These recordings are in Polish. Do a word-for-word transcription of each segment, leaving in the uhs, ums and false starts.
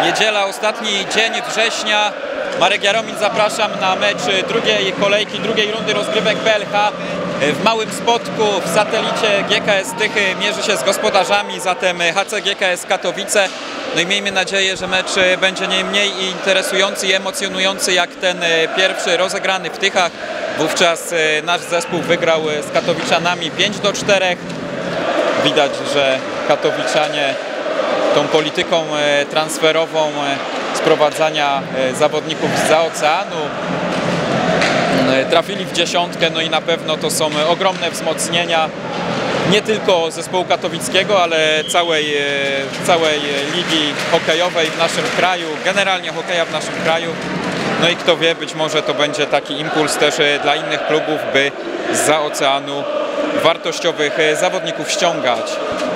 Niedziela, ostatni dzień września. Marek Jaromin, zapraszam na mecz drugiej kolejki, drugiej rundy rozgrywek P L H. W małym spotku w satelicie G K S Tychy mierzy się z gospodarzami, zatem H C G K S Katowice. No i miejmy nadzieję, że mecz będzie nie mniej interesujący i emocjonujący jak ten pierwszy rozegrany w Tychach. Wówczas nasz zespół wygrał z Katowiczanami pięć do czterech. Widać, że Katowiczanie tą polityką transferową sprowadzania zawodników zza oceanu trafili w dziesiątkę, no i na pewno to są ogromne wzmocnienia nie tylko zespołu katowickiego, ale całej, całej ligi hokejowej w naszym kraju, generalnie hokeja w naszym kraju. No i kto wie, być może to będzie taki impuls też dla innych klubów, by zza oceanu wartościowych zawodników ściągać.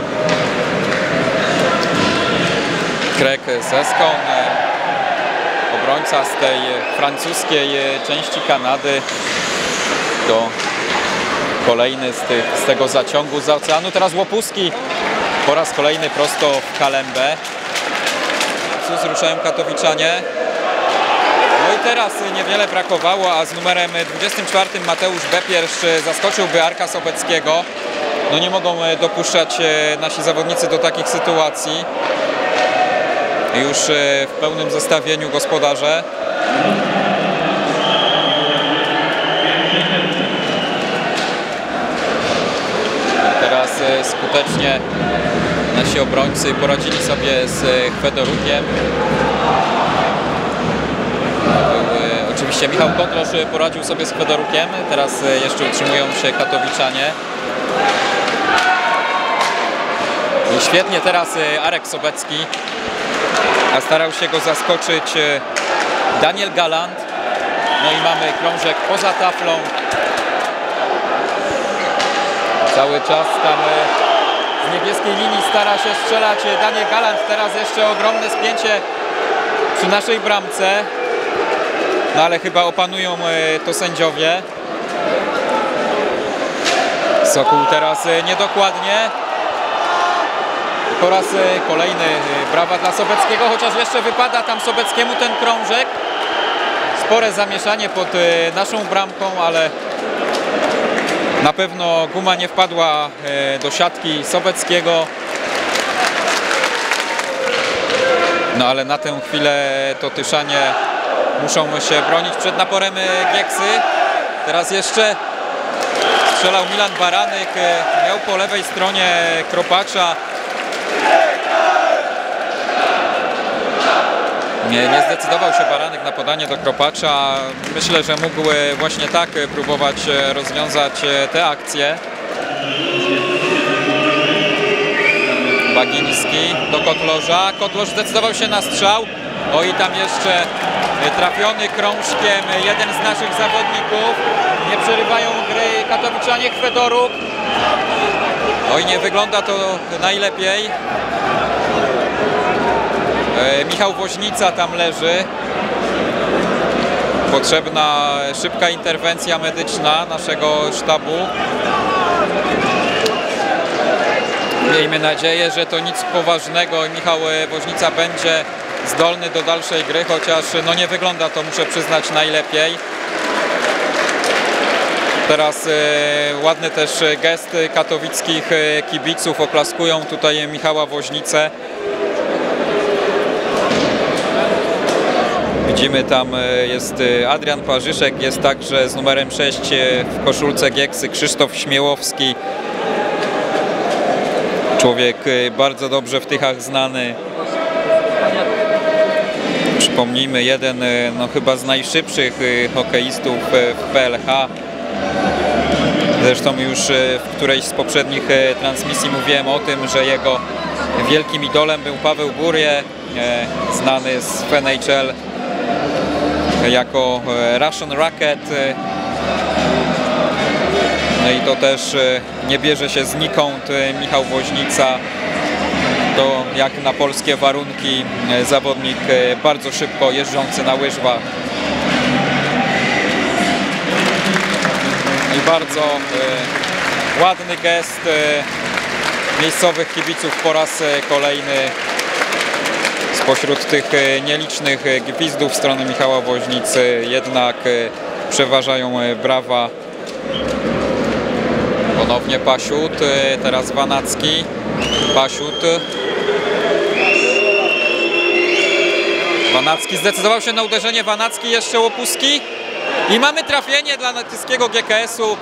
Craig Seskon, obrońca z tej francuskiej części Kanady, to kolejny z, tych, z tego zaciągu z oceanu. Teraz Łopuski po raz kolejny prosto w Kalembę. Ruszają Katowiczanie. No i teraz niewiele brakowało, a z numerem dwudziestym czwartym Mateusz Bepiersz zaskoczyłby Arka Sobeckiego. No nie mogą dopuszczać nasi zawodnicy do takich sytuacji. Już w pełnym zestawieniu gospodarze. Teraz skutecznie nasi obrońcy poradzili sobie z Chwedorukiem. Oczywiście Michał Kotlosz poradził sobie z Chwedorukiem. Teraz jeszcze utrzymują się Katowiczanie. I świetnie teraz Arek Sobecki. A starał się go zaskoczyć Daniel Galant. No i mamy krążek poza taflą. Cały czas tam z niebieskiej linii stara się strzelać Daniel Galant. Teraz jeszcze ogromne spięcie przy naszej bramce. No ale chyba opanują to sędziowie. Sokół teraz niedokładnie. Po raz kolejny brawa dla Sobeckiego, chociaż jeszcze wypada tam Sobeckiemu ten krążek. Spore zamieszanie pod naszą bramką, ale na pewno guma nie wpadła do siatki Sobeckiego. No ale na tę chwilę to Tyszanie muszą się bronić przed naporem Gieksy. Teraz jeszcze strzelał Milan Baranek, miał po lewej stronie Kropacza. Nie, nie zdecydował się Baranek na podanie do Kropacza. Myślę, że mógł właśnie tak próbować rozwiązać tę akcję. Bagiński do Kotlorza. Kotlosz zdecydował się na strzał. O i tam jeszcze trafiony krążkiem jeden z naszych zawodników. Nie przerywają gry Katowiczanie. Chwedoruk. Oj, nie wygląda to najlepiej. Michał Woźnica tam leży. Potrzebna szybka interwencja medyczna naszego sztabu. Miejmy nadzieję, że to nic poważnego i Michał Woźnica będzie zdolny do dalszej gry, chociaż no nie wygląda to, muszę przyznać, najlepiej. Teraz e, ładny też gest katowickich kibiców, oklaskują tutaj Michała Woźnicę. Widzimy, tam jest Adrian Parzyszek, jest także z numerem sześć w koszulce Gieksy Krzysztof Śmiałowski. Człowiek bardzo dobrze w Tychach znany. Przypomnijmy, jeden no, chyba z najszybszych hokeistów w P L H. Zresztą już w którejś z poprzednich transmisji mówiłem o tym, że jego wielkim idolem był Paweł Burie, znany z F N H L jako Russian Rocket. No i to też nie bierze się znikąd. Michał Woźnica to jak na polskie warunki zawodnik bardzo szybko jeżdżący na łyżwach. I bardzo ładny gest miejscowych kibiców po raz kolejny Spośród tych nielicznych gwizdów strony Michała Woźnicy jednak przeważają brawa. Ponownie Pasiut, teraz Wanacki, Pasiut. Wanacki zdecydował się na uderzenie, Wanacki, jeszcze Łopuski i mamy trafienie dla natyskiego G K S-u.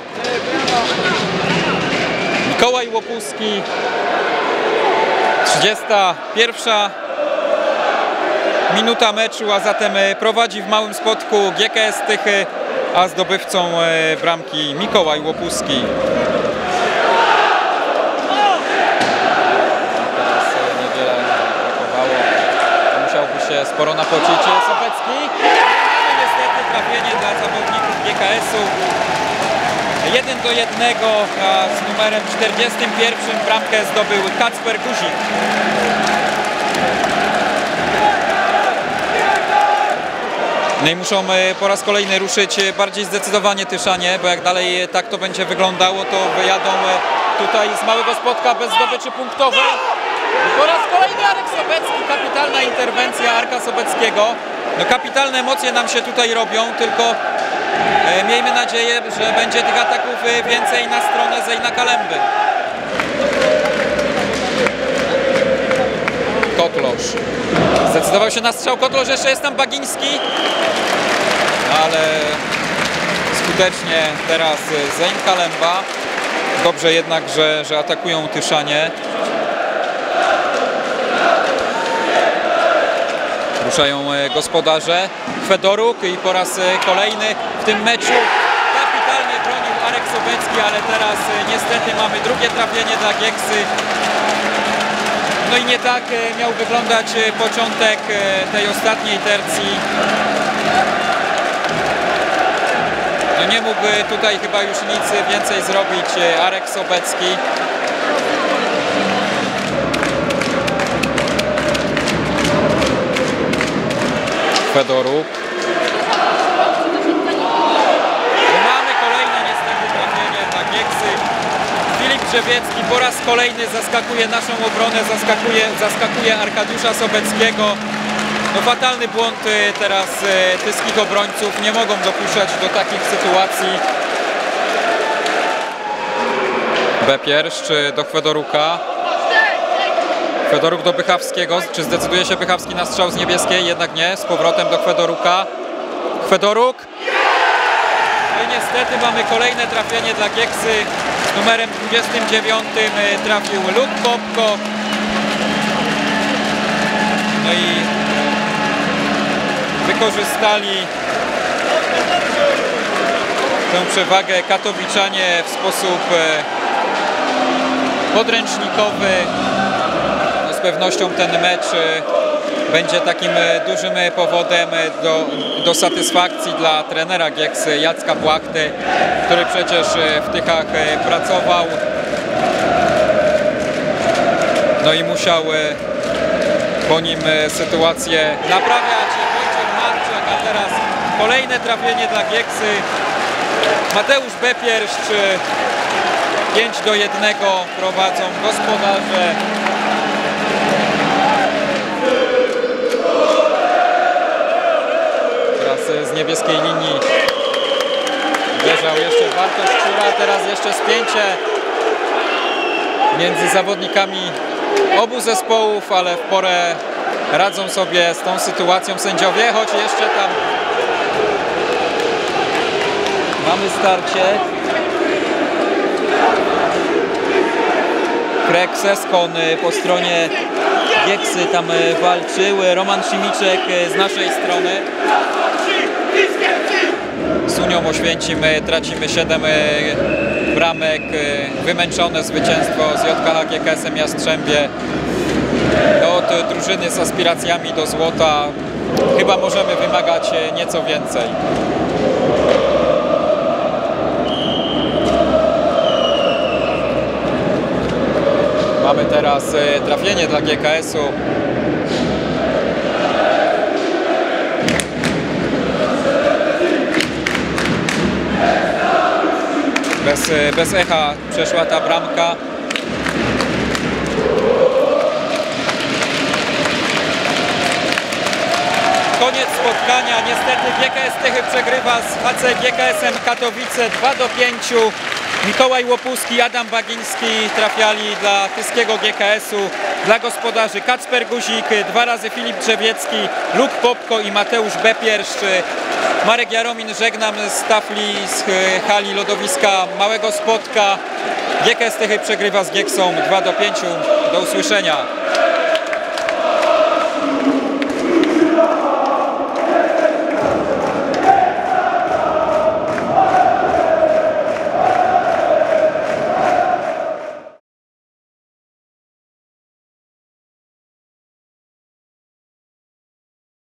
Mikołaj Łopuski, trzydziesta pierwsza minuta meczu, a zatem prowadzi w małym spotku G K S Tychy, a zdobywcą bramki Mikołaj Łopuski. Teraz niewiele brakowało, musiałby się sporo napocić Sobecki. Mamy niestety trafienie dla zawodników G K S-u. jeden do jednego, a z numerem czterdziestym pierwszym bramkę zdobył Kacper Guzik. No i muszą po raz kolejny ruszyć bardziej zdecydowanie Tyszanie, bo jak dalej tak to będzie wyglądało, to wyjadą tutaj z małego spotka bez zdobyczy punktowej. I po raz kolejny Arek Sobecki, kapitalna interwencja Arka Sobeckiego. No kapitalne emocje nam się tutaj robią, tylko miejmy nadzieję, że będzie tych ataków więcej na stronę Zejna Kalemby. Kotlosz zdecydował się na strzał, Kotlosz, jeszcze jest tam Bagiński, ale skutecznie teraz Zejn Kalemba. Dobrze jednak, że, że atakują Tyszanie. Ruszają gospodarze. Fedoruk i po raz kolejny w tym meczu kapitalnie bronił Arek Sobecki, ale teraz niestety mamy drugie trafienie dla Gieksy. No i nie tak miał wyglądać początek tej ostatniej tercji. No nie mógł tutaj chyba już nic więcej zrobić Arek Sobecki. Fedoruk. Mamy kolejne niestety trafienie dla Gieksy. Filip Grzebiecki po raz kolejny zaskakuje naszą obronę, zaskakuje, zaskakuje Arkadiusza Sobeckiego. No fatalny błąd teraz tyskich obrońców, nie mogą dopuszczać do takich sytuacji. Bepierszcz do Chwedoruka. Chwedoruk do Bychawskiego. Czy zdecyduje się Bychawski na strzał z niebieskiej? Jednak nie. Z powrotem do Chwedoruka. Chwedoruk. No i niestety mamy kolejne trafienie dla Gieksy. Z numerem dwudziestym dziewiątym trafił Luk Popko. No i wykorzystali tę przewagę katowiczanie w sposób podręcznikowy. No z pewnością ten mecz będzie takim dużym powodem do, do satysfakcji dla trenera Gieksy Jacka Płachty, który przecież w Tychach pracował. No i musiał po nim sytuację naprawiać. Wojciech Marczak, a teraz kolejne trafienie dla Gieksy. Mateusz Bepierszcz. pięć do jednego prowadzą gospodarze. Teraz z niebieskiej linii uderzał jeszcze Bartosz Czura. Teraz jeszcze spięcie między zawodnikami obu zespołów, ale w porę radzą sobie z tą sytuacją sędziowie, choć jeszcze tam mamy starcie. Krek Seskon po stronie Gieksy tam walczył, Roman Simiczek z naszej strony. Z Unią Oświęcim tracimy siedem bramek, wymęczone zwycięstwo z J K H G K S-em Jastrzębie. Od drużyny z aspiracjami do złota chyba możemy wymagać nieco więcej. Mamy teraz trafienie dla G K S-u. Bez, bez echa przeszła ta bramka. Koniec spotkania. Niestety G K S Tychy przegrywa z H C G K S-em Katowice dwa do pięciu. Mikołaj Łopuski, Adam Bagiński trafiali dla tyskiego G K S-u. Dla gospodarzy Kacper Guzik, dwa razy Filip Drzewiecki, Luk Popko i Mateusz Bepierszcz. Marek Jaromin, żegnam z tafli z hali lodowiska Małego Spotka. G K S Tychy przegrywa z Gieksą dwa do pięciu. Do usłyszenia.